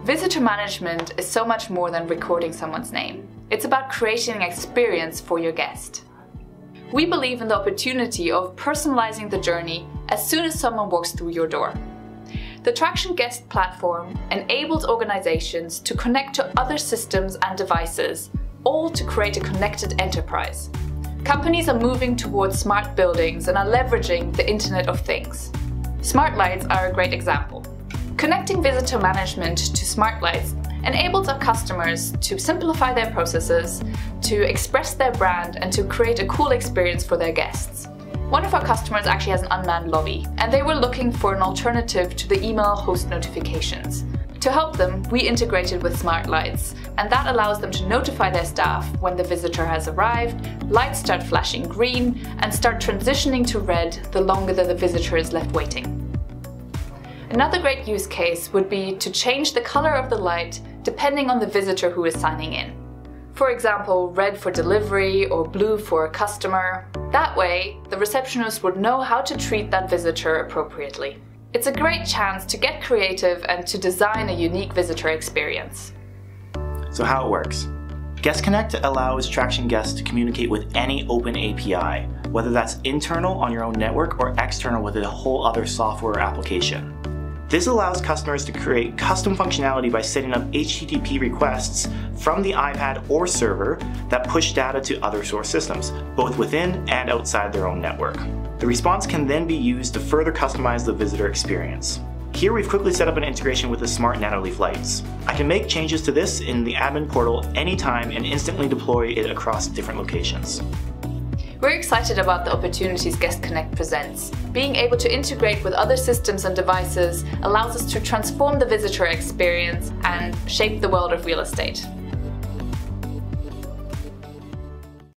Visitor management is so much more than recording someone's name. It's about creating an experience for your guest. We believe in the opportunity of personalizing the journey as soon as someone walks through your door. The Traction Guest platform enables organizations to connect to other systems and devices, all to create a connected enterprise. Companies are moving towards smart buildings and are leveraging the Internet of Things. Smart lights are a great example. Connecting visitor management to smart lights enables our customers to simplify their processes, to express their brand, and to create a cool experience for their guests. One of our customers actually has an unmanned lobby, and they were looking for an alternative to the email host notifications. To help them, we integrated with smart lights, and that allows them to notify their staff when the visitor has arrived, lights start flashing green, and start transitioning to red the longer that the visitor is left waiting. Another great use case would be to change the color of the light depending on the visitor who is signing in. For example, red for delivery or blue for a customer. That way, the receptionist would know how to treat that visitor appropriately. It's a great chance to get creative and to design a unique visitor experience. So how it works. guestConnect allows Traction guests to communicate with any open API, whether that's internal on your own network or external with a whole other software application. This allows customers to create custom functionality by setting up HTTP requests from the iPad or server that push data to other source systems, both within and outside their own network. The response can then be used to further customize the visitor experience. Here we've quickly set up an integration with the smart nanoleaf lights. I can make changes to this in the admin portal anytime and instantly deploy it across different locations. We're excited about the opportunities guestConnect presents. Being able to integrate with other systems and devices allows us to transform the visitor experience and shape the world of real estate.